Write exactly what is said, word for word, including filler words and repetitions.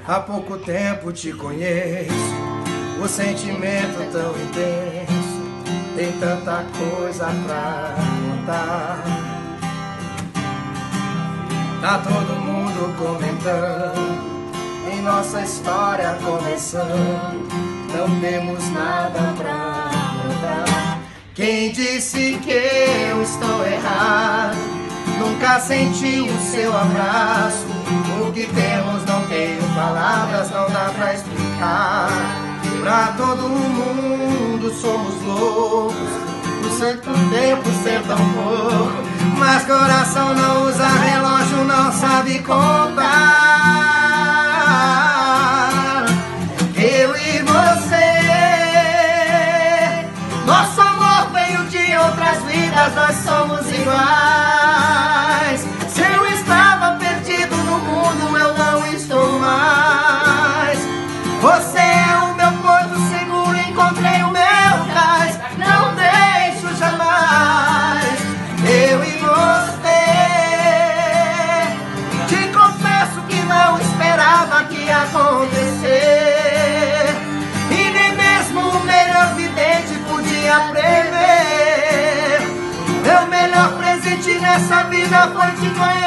Há pouco tempo te conheço, o sentimento tão intenso, tem tanta coisa pra contar. Tá todo mundo comentando, em nossa história começando, não temos nada pra contar. Quem disse que eu estou errado? Nunca senti o seu abraço. O que temos não tenho palavras, não dá pra explicar. Pra todo mundo somos loucos, por certo tempo ser tão pouco. Mas coração não usa relógio, não sabe contar. Eu e você, nosso amor veio de outras vidas, nós somos iguais. Se eu estava perdido no mundo, eu não estou mais. Você é o meu porto seguro, encontrei o meu cais, não deixo jamais. Eu e você, te confesso que não esperava que ia acontecer, e nem mesmo o melhor vidente podia prever. Meu melhor presente nessa vida foi te conhecer.